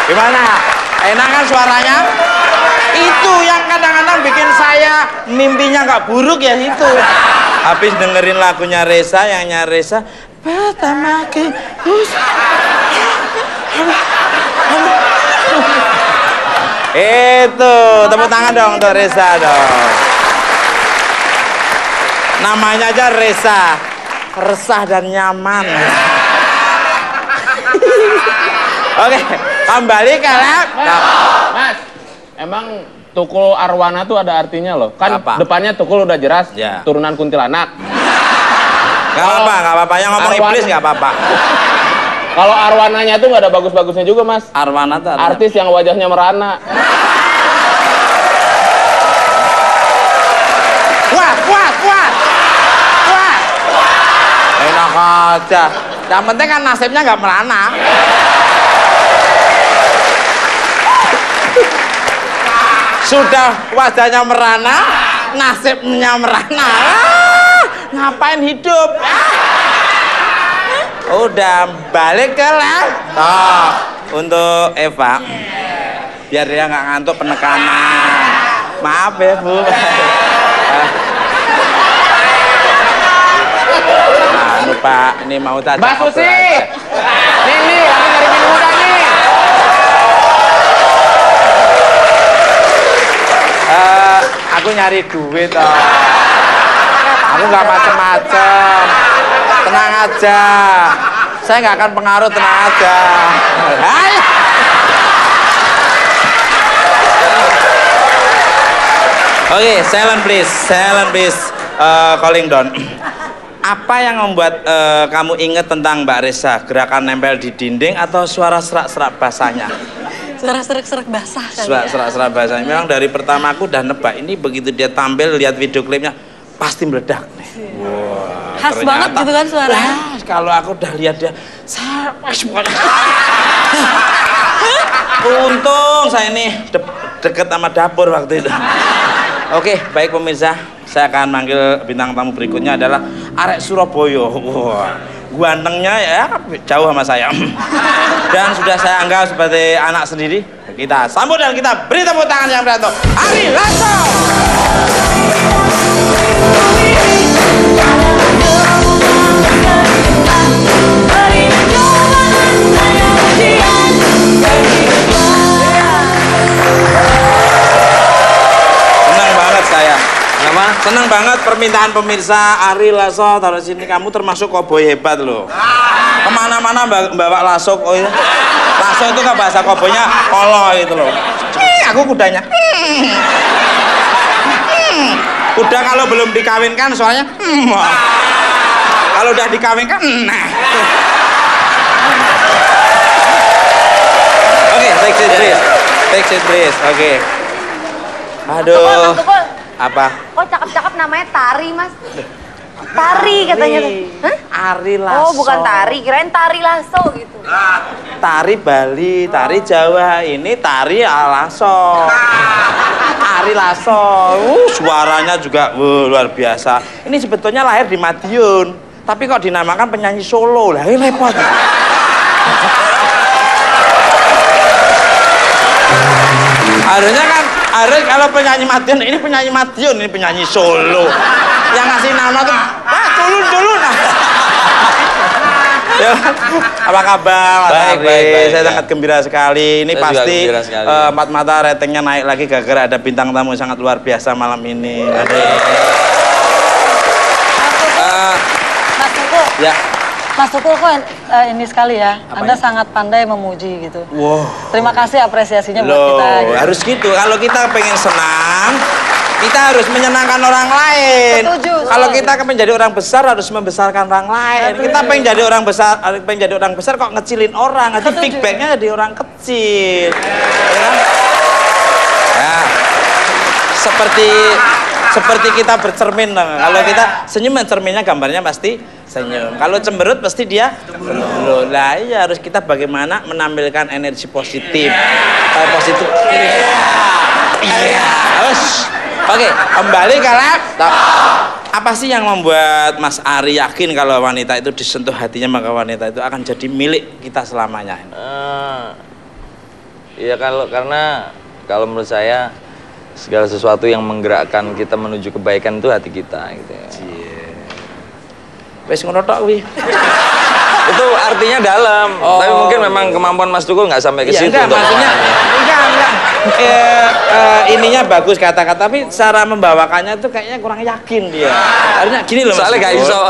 Gimana? Enak kan suaranya? Itu yang kadang-kadang bikin saya mimpinya nggak buruk ya itu. Habis dengerin lagunya Reza, yang Reza pertama ke itu, tepuk tangan dong untuk Reza dong. Namanya aja Reza, resah dan nyaman. Oke, kembali ke lab. Mas, emang Tukul Arwana tuh ada artinya loh. Kan apa? Depannya Tukul udah jelas, ya. Turunan kuntilanak. Gak apa-apa, yang ngomong Arwana. Iblis gak apa-apa. Kalau Arwananya tuh nggak ada bagus-bagusnya juga, Mas. Arwana tuh artis yang wajahnya merana. Kuat. Enak aja. Yang penting kan nasibnya nggak merana. Sudah wajahnya merana, nasibnya merana. Ngapain hidup? Udah balik ke laptop untuk Eva, biar dia nggak ngantuk penekanan. Maaf ya Bu. Anu Pak, ini mau tanya. Mbak Susi, nih, lagi nyari minum muda nih. Aku nyari duit toh. Aku nggak macem-macem. Tenang aja, saya nggak akan pengaruh, tenang aja. Ayo. Oke, silent please, calling down. Apa yang membuat kamu ingat tentang Mbak Reza? Gerakan nempel di dinding atau suara serak-serak basahnya? Suara serak-serak basah kali Suara ya? serak-serak basahnya. Memang dari pertama aku udah nebak, ini begitu dia tampil, lihat video klipnya, pasti meledak nih. Wow. Khas Ternyata, banget gitu kan suaranya. Kalau aku udah lihat dia, untung saya ini deket sama dapur waktu itu. Oke, baik pemirsa, saya akan manggil bintang tamu berikutnya adalah Arek Surabaya. Wah, gantengnya ya jauh sama saya. Dan sudah saya anggap sebagai anak sendiri. Kita sambut dan kita beri tepuk tangan yang berat untuk Ari Lasso. Senang banget saya. Kenapa? Senang banget permintaan pemirsa Ari Lasso taruh sini. Kamu termasuk koboi hebat loh. Kemana-mana bawa lasso. Oh ya. Lasso itu kan bahasa koboinya kolo gitu loh. Aku kudanya. Kuda kalau belum dikawinkan soalnya. Kalau udah dikawinkan. Oke, take it breeze. Oke. Aduh. Tukul. Apa? Kok cakep-cakep namanya Tari, Mas? Tari katanya. Hah? Ari Lasso. Oh, bukan Tari, kirain Tari Lasso gitu. Tari Bali, tari Jawa, ini tari Lasso. Ari Lasso. Suaranya juga luar biasa. Ini sebetulnya lahir di Madiun, tapi kok dinamakan penyanyi solo. Lah, ini repot. Harusnya kan kalau penyanyi Madiun, ini penyanyi Madiun, ini penyanyi solo. Yang ngasih nama tuh, culun. Ya, apa kabar? Baik. Saya sangat gembira sekali. Ini saya pasti empat mata ratingnya naik lagi gara-gara ada bintang tamu sangat luar biasa malam ini. Mas Tukul. Ya. Mas Tukul kok ini sekali ya. Anda sangat pandai memuji gitu. Wow. Terima kasih apresiasinya buat Loh, kita. Gitu. Harus gitu. Kalau kita pengen senang, kita harus menyenangkan orang lain. Setuju. Kalau kita pengen jadi orang besar harus membesarkan orang lain. Kita pengen jadi orang besar, kok ngecilin orang. Nanti feedbacknya jadi orang kecil. Ya kan? Ya. Seperti kita bercermin. Kalau kita senyum, cerminnya gambarnya pasti senyum. Kalau cemberut pasti dia cemberut. Lah iya, harus kita bagaimana menampilkan energi positif. Positif. Iya. Oke, kembali ke laptop. Apa sih yang membuat Mas Ari yakin kalau wanita itu disentuh hatinya, maka wanita itu akan jadi milik kita selamanya? Iya karena kalau menurut saya segala sesuatu yang menggerakkan kita menuju kebaikan itu hati kita gitu ya. Wes ngono tok kuwi. Itu artinya dalam. Tapi mungkin memang kemampuan Mas Tukul nggak sampai ke situ. Enggak, maksudnya enggak. Ininya bagus kata-kata, tapi cara membawakannya itu kayaknya kurang yakin dia. Harusnya gini loh. Soalnya nggak iso.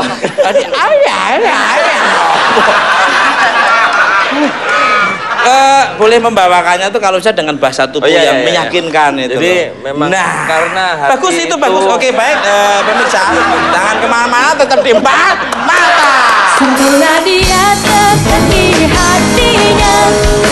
Boleh membawakannya tuh kalau saya dengan bahasa tubuh yang meyakinkan itu. Jadi memang karena hati bagus itu bagus. Oke, baik pemirsa, jangan kemana-mana, tetap di empat mata. Sempurna dia tetap di hatinya.